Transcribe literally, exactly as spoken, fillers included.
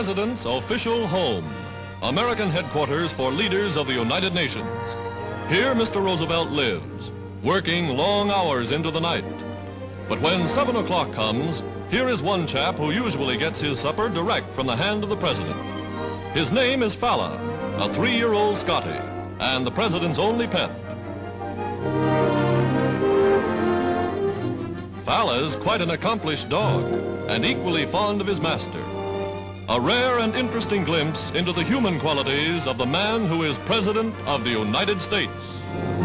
President's official home, American headquarters for leaders of the United Nations. Here Mister Roosevelt lives, working long hours into the night. But when seven o'clock comes, here is one chap who usually gets his supper direct from the hand of the President. His name is Falla, a three-year-old Scottie, and the President's only pet. Falla's quite an accomplished dog, and equally fond of his master. A rare and interesting glimpse into the human qualities of the man who is President of the United States.